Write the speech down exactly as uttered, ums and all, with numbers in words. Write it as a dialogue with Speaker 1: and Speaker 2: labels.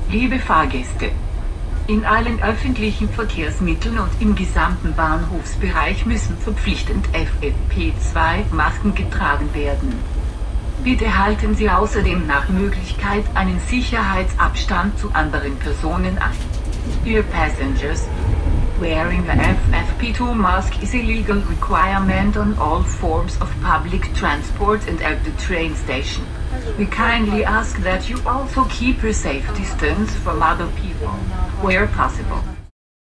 Speaker 1: Liebe Fahrgäste, in allen öffentlichen Verkehrsmitteln und im gesamten Bahnhofsbereich müssen verpflichtend F F P zwei Masken getragen werden. Bitte halten Sie außerdem nach Möglichkeit einen Sicherheitsabstand zu anderen Personen ein. Dear passengers, wearing a F F P two mask is a legal requirement on all forms of public transport and at the train station. We kindly ask that you also keep a safe distance from other people, where possible.